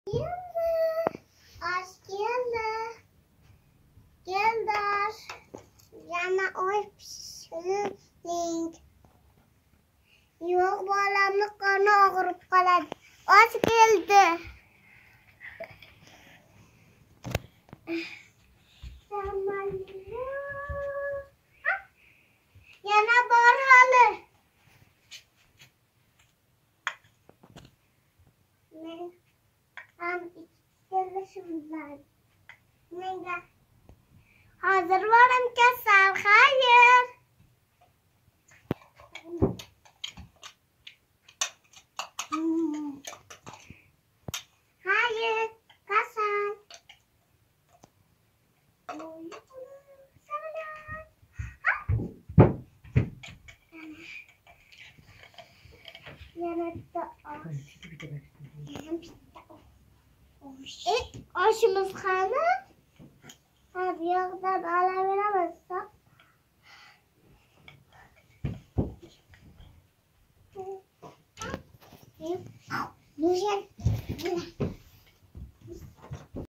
Geldi. Aç geldi. Geldi. Yana oy pişirin. Yok balamni qoni og'rib qoladi. Aç geldi. Yana bor hali. Men ham ikkalashim var. Menga hozir boram kasal. Xayr. Xayr, kasal. Yana da oshimiz qani? Ha, bu yoqdan olaveramiz. Yushan.